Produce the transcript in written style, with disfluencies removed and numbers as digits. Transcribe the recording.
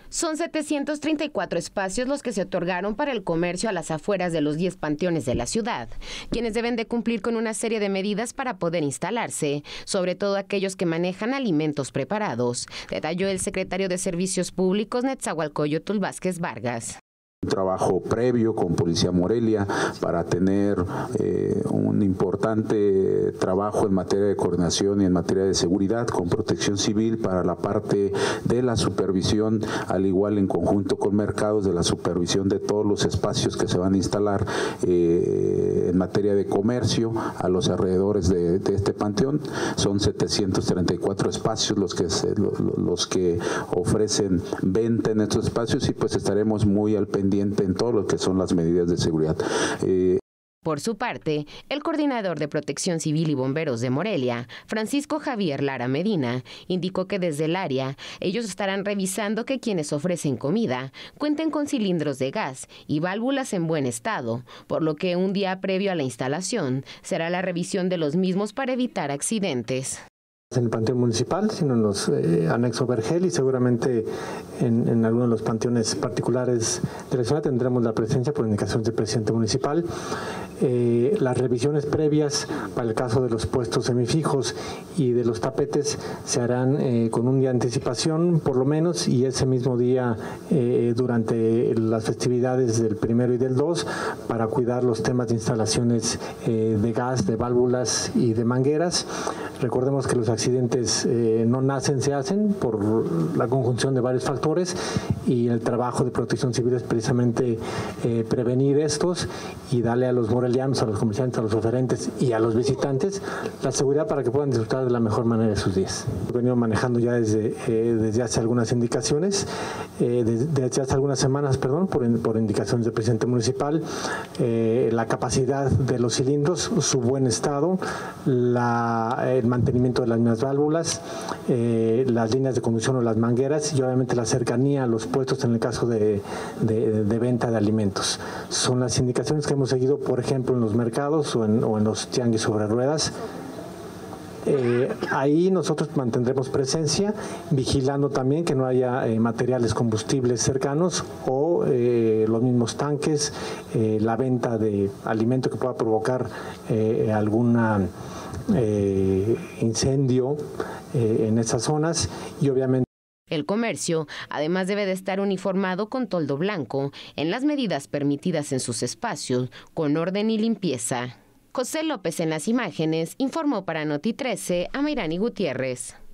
Son 734 espacios los que se otorgaron para el comercio a las afueras de los 10 panteones de la ciudad, quienes deben de cumplir con una serie de medidas para poder instalarse, sobre todo aquellos que manejan alimentos preparados, detalló el secretario de Servicios Públicos, Netzahualcóyotl Vázquez Vargas. Un trabajo previo con Policía Morelia para tener un importante trabajo en materia de coordinación y en materia de seguridad con Protección Civil para la parte de la supervisión, al igual en conjunto con Mercados, de la supervisión de todos los espacios que se van a instalar en materia de comercio a los alrededores de este panteón. Son 734 espacios los que ofrecen venta en estos espacios y pues estaremos muy al pendiente en todo lo que son las medidas de seguridad. Por su parte, el coordinador de Protección Civil y Bomberos de Morelia, Francisco Javier Lara Medina, indicó que desde el área ellos estarán revisando que quienes ofrecen comida cuenten con cilindros de gas y válvulas en buen estado, por lo que un día previo a la instalación será la revisión de los mismos para evitar accidentes. En el panteón municipal, sino en los anexos Vergel y seguramente en algunos de los panteones particulares de la ciudad tendremos la presencia por indicación del presidente municipal. Las revisiones previas para el caso de los puestos semifijos y de los tapetes se harán con un día de anticipación por lo menos, y ese mismo día durante las festividades del 1 y del 2 para cuidar los temas de instalaciones de gas, de válvulas y de mangueras. Recordemos que los accidentes no nacen, se hacen por la conjunción de varios factores, y el trabajo de Protección Civil es precisamente prevenir estos y darle a los morelianos, a los comerciantes, a los oferentes y a los visitantes la seguridad para que puedan disfrutar de la mejor manera de sus días. He venido manejando ya desde hace algunas indicaciones, desde hace algunas semanas, por indicaciones del presidente municipal, la capacidad de los cilindros, su buen estado, el mantenimiento de las mismas válvulas, las líneas de conducción o las mangueras, y obviamente la cercanía a los puestos en el caso de venta de alimentos. Son las indicaciones que hemos seguido, por ejemplo, en los mercados o en los tianguis sobre ruedas. Ahí nosotros mantendremos presencia, vigilando también que no haya materiales combustibles cercanos o los mismos tanques, la venta de alimento que pueda provocar alguna incendio en esas zonas, y obviamente el comercio, además, debe de estar uniformado con toldo blanco en las medidas permitidas en sus espacios, con orden y limpieza. José López en las imágenes, informó para Noti 13 a Mayrani Gutiérrez.